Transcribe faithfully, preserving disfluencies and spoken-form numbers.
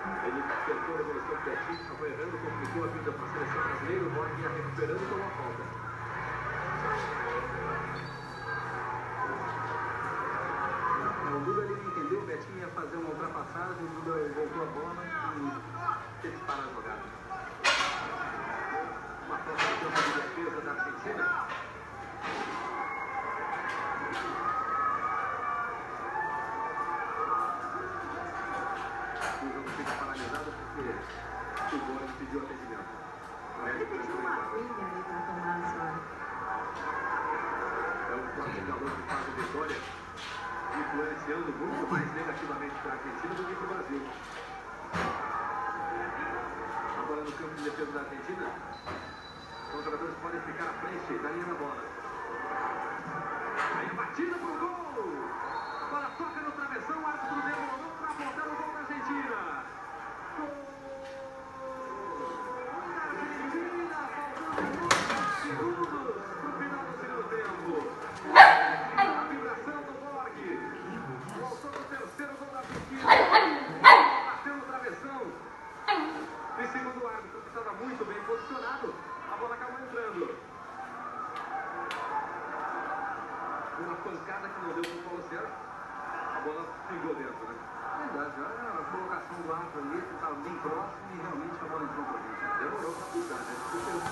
Ele tentou a revolução do Betinho, acabou errando, complicou a vida para a seleção brasileira. O Borg ia recuperando e tomou a falta. O Duda ele não entendeu, o Betinho ia fazer uma ultrapassagem, o Duda voltou a bola e teve que parar a jogada. Uma falta de campo de defesa da Argentina. O jogo fica paralisado porque o Borg pediu atendimento. Ele pediu uma aguinha ali para tomar a senhora. É um forte calor que faz a vitória, influenciando muito mais negativamente para a Argentina do que para o Brasil. Agora no campo de defesa da Argentina, os jogadores podem ficar à frente da linha da bola. Aí a batida para o gol! Agora toca no travessão, o árbitro demorou para apontar o gol da Argentina. Gol da Argentina, faltando dois segundos para o final do segundo tempo. A vibração do Borg. Voltou no terceiro gol da Argentina. Bateu no travessão. E segundo o árbitro, que estava muito bem posicionado, a bola acabou entrando. Uma pancada que não deu para o Paulo César. A bola pingou dentro, né? Verdade, olha a colocação do árbitro ali, que estava bem próximo e realmente a bola entrou para dentro. Demorou para pisar, né?